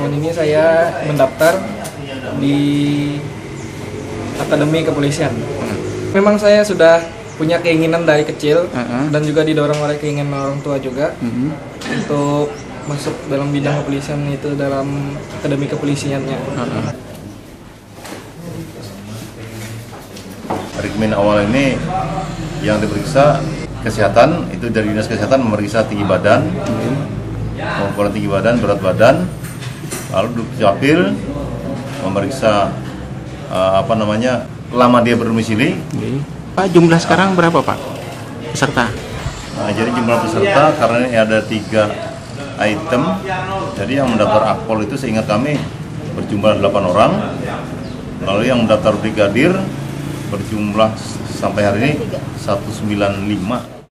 Tahun ini saya mendaftar di Akademi Kepolisian. Memang saya sudah punya keinginan dari kecil dan juga didorong oleh keinginan orang tua juga untuk masuk dalam bidang kepolisian, itu dalam Akademi Kepolisiannya. Regimen awal ini yang diperiksa kesehatan, itu dari Dinas Kesehatan memeriksa tinggi badan, pengukuran tinggi badan, berat badan, lalu Dukcapil memeriksa lama dia berdomisili. Pak, jumlah sekarang berapa Pak peserta? Nah, jadi jumlah peserta karena ini ada 3 item, jadi yang mendaftar Akpol itu seingat kami berjumlah 8 orang, lalu yang mendaftar Brigadir berjumlah sampai hari ini 195.